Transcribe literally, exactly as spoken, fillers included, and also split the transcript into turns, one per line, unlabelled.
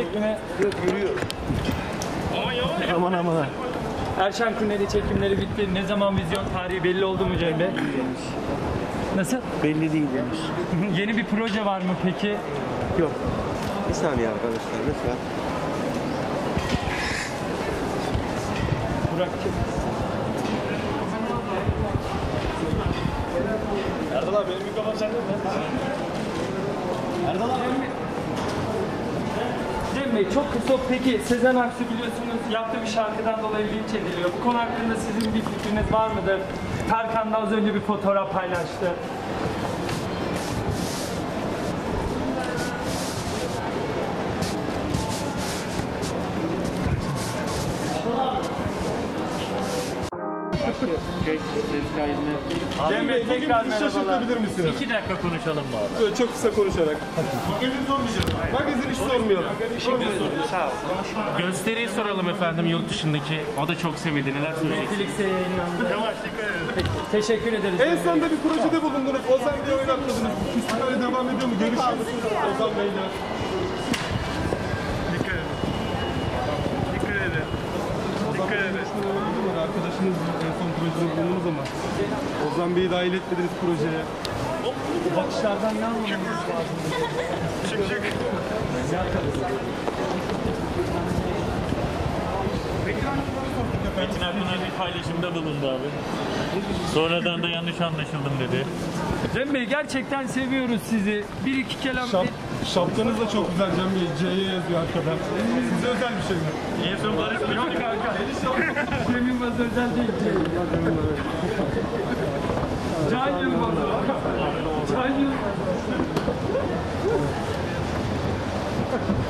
Yine
Görüyor.
aman aman. Erşen Kuneri çekimleri bitti. Ne zaman vizyon tarihi belli oldu mu Cem Bey? Nasıl?
Belli değil demiş.
Yeni bir proje var mı peki?
Yok. Bir saniye arkadaşlar lütfen.
Burak'cığım.
Erdal abi benim mikrofon sende mi? Erdal abi.
Cem Bey çok kısa peki Sezen Aksu biliyorsunuz yaptığı bir şarkıdan dolayı linç ediliyor. Bu konu hakkında sizin bir fikriniz var mıdır? Tarkan da az önce bir fotoğraf paylaştı.
Cem Bey tekrar bizi şaşırtabilir misiniz?
İki dakika konuşalım mı abi?
Böyle çok kısa konuşarak. Magazin sormayacağız. Magazin hiç sormayalım.
Sağ ol.
Gösteriyi soralım efendim yurt dışındaki. O da çok sevildi. Neler söyleyeceksiniz?
Netflix'e yayınlandı. Peki, teşekkür ederiz.
En sonunda bir projede bulundunuz. Ozan Bey'i oynatmadınız. Festivale devam ediyor mu? Görüşüyor musunuz Ozan Bey'le?
Dikkat edin. Dikkat edin. Dikkat edin.
Arkadaşınız en son projede bulundunuz ama Ozan Bey'i dahil etmediniz projeye.
Bu bakışlardan ne anlamamız lazım?
Çık çık.
Metin Akpınar bir paylaşımda bulundu abi. Sonradan da yanlış anlaşıldım dedi.
Cem Bey gerçekten seviyoruz sizi. Bir iki kelam...
Şap, şapkanız da çok güzel Cem Bey. C'ye yazıyor arkadan. Size özel bir şey mi?
En son Barış Bey.
Yok kanka. Cem Yılmaz özel değil. Can Yılmaz. Can Yılmaz.